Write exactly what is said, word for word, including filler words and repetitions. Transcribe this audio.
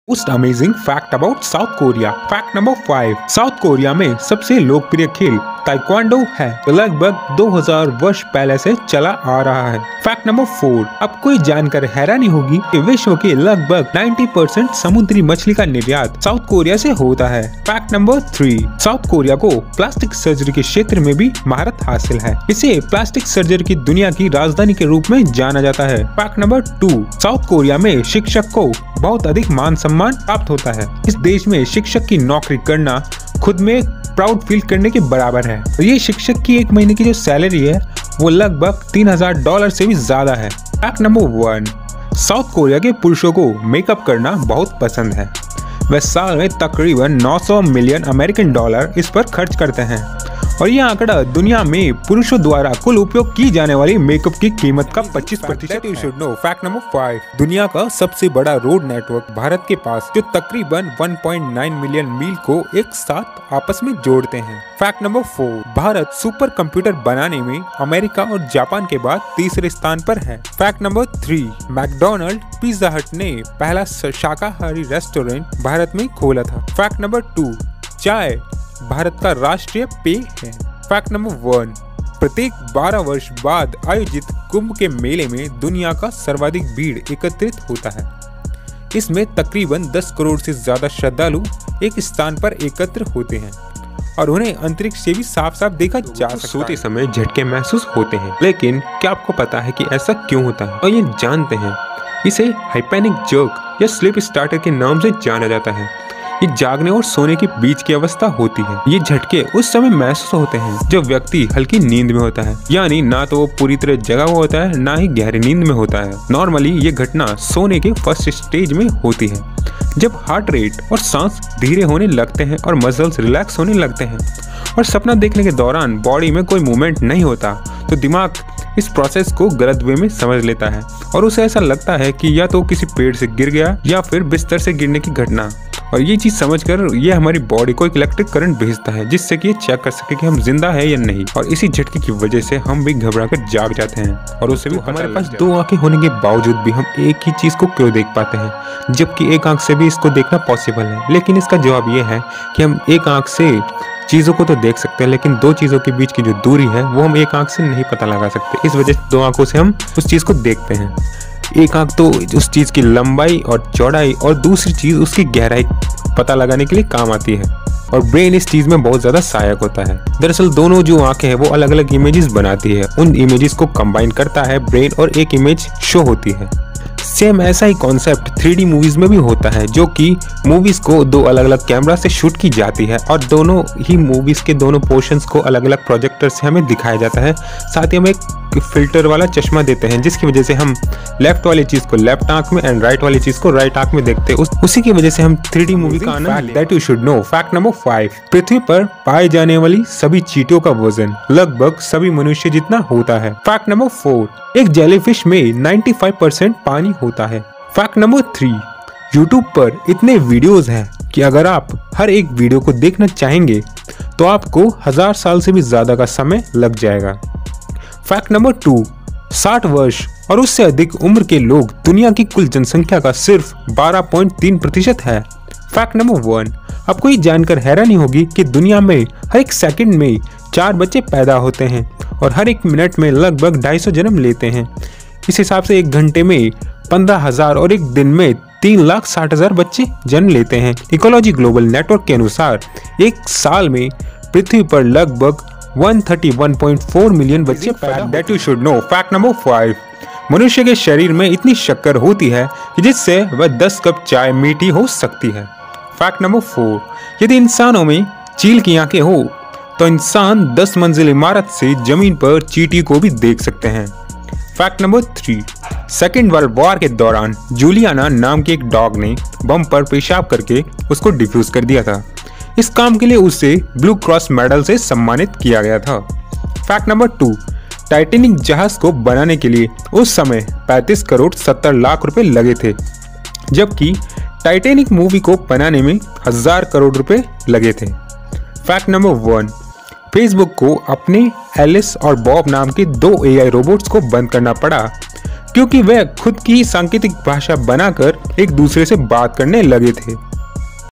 Most amazing fact about South Korea. Fact number five, South Korea में सबसे लोकप्रिय खेल ताइक्वांडो है, तो लगभग दो हज़ार वर्ष पहले से चला आ रहा है। फैक्ट नंबर फोर, अब कोई जानकर हैरानी होगी कि विश्व के लगभग नब्बे परसेंट समुद्री मछली का निर्यात साउथ कोरिया से होता है। Fact number three, South Korea को प्लास्टिक सर्जरी के क्षेत्र में भी महारत हासिल है। इसे प्लास्टिक सर्जरी की दुनिया की राजधानी के रूप में जाना जाता है। Fact number two, South Korea में शिक्षक को बहुत अधिक मान सम्मान प्राप्त होता है। इस देश में शिक्षक की नौकरी करना खुद में प्राउड फील करने के बराबर है। और ये शिक्षक की एक महीने की जो सैलरी है वो लगभग तीन हजार डॉलर से भी ज्यादा है। Fact number one, South Korea के पुरुषों को मेकअप करना बहुत पसंद है। वे साल में तकरीबन नौ सौ मिलियन अमेरिकन डॉलर इस पर खर्च करते हैं और यह आंकड़ा दुनिया में पुरुषों द्वारा कुल उपयोग की जाने वाली मेकअप की कीमत का पच्चीस प्रतिशत। You should know. Fact number five, दुनिया का सबसे बड़ा रोड नेटवर्क भारत के पास, जो तकरीबन एक पॉइंट नौ मिलियन मील को एक साथ आपस में जोड़ते हैं। Fact number four, Bharat super computer बनाने में अमेरिका और जापान के बाद तीसरे स्थान पर है। Fact number three, McDonald pizza hut ने पहला शाकाहारी रेस्टोरेंट भारत में खोला था। फैक्ट नंबर टू, चाय भारत का राष्ट्रीय पेय है। फैक्ट नंबर वन, प्रत्येक बारह वर्ष बाद आयोजित कुंभ के मेले में दुनिया का सर्वाधिक भीड़ एकत्रित होता है। इसमें तकरीबन दस करोड़ से ज्यादा श्रद्धालु एक स्थान पर एकत्र होते हैं और उन्हें अंतरिक्ष से भी साफ साफ देखा जा सकता है। सोते समय झटके महसूस होते हैं, लेकिन क्या आपको पता है कि ऐसा क्यों होता है? और ये जानते हैं, इसे हाइपैनिक जर्क या स्लीप स्टार्टर के नाम से जाना जाता है। ये जागने और सोने के बीच की अवस्था होती है। ये झटके उस समय महसूस होते हैं जब व्यक्ति हल्की नींद में होता है, यानी ना तो वो पूरी तरह जगा हुआ होता है, ना ही गहरी नींद में होता है। नॉर्मली ये घटना सोने के फर्स्ट स्टेज में होती है, जब हार्ट रेट और सांस धीरे होने लगते हैं और मसल्स रिलैक्स होने लगते हैं और सपना देखने के दौरान बॉडी में कोई मूवमेंट नहीं होता, तो दिमाग इस प्रोसेस को गलत वे में समझ लेता है और उसे ऐसा लगता है कि या तो किसी पेड़ से गिर गया या फिर बिस्तर से गिरने की घटना। और ये चीज समझकर ये हमारी बॉडी को एक इलेक्ट्रिक करंट भेजता है, जिससे कि ये चेक कर सके कि हम जिंदा है या नहीं। और इसी झटके की वजह से हम भी घबरा कर जाग जाते हैं और उससे भी हमारे पास दो आंखें होने के बावजूद भी हम एक ही चीज को क्यों देख पाते हैं, जबकि एक आंख से भी इसको देखना पॉसिबल है। लेकिन इसका जवाब ये है कि हम एक आंख से चीजों को तो देख सकते हैं, लेकिन दो चीजों के बीच की जो दूरी है वो हम एक आंख से नहीं पता लगा सकते। इस वजह से दो आंखों से हम उस चीज को देखते हैं। एक आंख तो उस चीज की लंबाई और चौड़ाई और दूसरी चीज उसकी गहराई पता लगाने के लिए काम आती है और ब्रेन इस चीज में बहुत ज्यादा सहायक होता है। दरअसल दोनों जो आंखें हैं वो अलग अलग इमेजेस बनाती है, उन इमेजेस को कंबाइन करता है ब्रेन और एक इमेज शो होती है। सेम ऐसा ही कॉन्सेप्ट थ्री डी मूवीज में भी होता है, जो कि मूवीज को दो अलग अलग कैमरा से शूट की जाती है और दोनों ही मूवीज के दोनों पोर्शंस को अलग अलग प्रोजेक्टर से हमें दिखाया जाता है। साथ ही हम एक फिल्टर वाला चश्मा देते हैं, जिसकी वजह से हम लेफ्ट वाली चीज को लेफ्ट आंख में एंड राइट वाली चीज को राइट आंख में देखते हैं। उस, उसी की वजह से हम थ्री डी मूवी का आनंद that you should know. Fact number five, पृथ्वी पर पाए जाने वाली सभी चींटियों का वजन लगभग सभी मनुष्य जितना होता है। फैक्ट नंबर फोर, एक जेलीफिश में पचानवे परसेंट पानी होता है। फैक्ट नंबर थ्री, यूट्यूब पर इतने वीडियोस हैं कि अगर आप हर एक वीडियो को देखना चाहेंगे तो आपको हजार साल से भी ज्यादा का समय लग जाएगा। फैक्ट नंबर टू, साठ वर्ष और उससे अधिक उम्र के लोग दुनिया की कुल जनसंख्या का सिर्फ बारह पॉइंट तीन प्रतिशत है। फैक्ट नंबर वन, आपको ये जानकर हैरानी होगी कि दुनिया में हर एक सेकंड में चार बच्चे पैदा होते हैं और हर एक मिनट में लगभग ढाई सौ जन्म लेते हैं। इस हिसाब से एक घंटे में पंद्रह हजार और एक दिन में तीन लाख साठ हजार बच्चे जन्म लेते हैं। इकोलॉजी ग्लोबल नेटवर्क के अनुसार एक साल में पृथ्वी पर लगभग एक सौ इकतीस पॉइंट चार मिलियन बच्चे पैदा that you should know. Fact number five, मनुष्य के शरीर में इतनी शक्कर होती है कि जिससे वह दस कप चाय मीठी हो सकती है। फैक्ट नंबर फोर, यदि इंसानों में चील की आंखें हो तो इंसान दस मंजिल इमारत से जमीन पर चींटी को भी देख सकते हैं। Fact number three, second world war के दौरान जूलियाना नाम के एक डॉग ने बम पर पेशाब करके उसको डिफ्यूज कर दिया था। इस काम के लिए उसे ब्लू क्रॉस मेडल से सम्मानित किया गया था। फैक्ट नंबर टू, टाइटैनिक जहाज को बनाने के लिए उस समय पैंतीस करोड़ सत्तर लाख रुपए लगे थे, जबकि टाइटैनिक मूवी को बनाने में हजार करोड़ रुपए लगे थे। फैक्ट नंबर वन, फेसबुक को अपने एलिस और बॉब नाम के दो एआई रोबोट्स को बंद करना पड़ा क्योंकि वे खुद की सांकेतिक भाषा बनाकर एक दूसरे से बात करने लगे थे।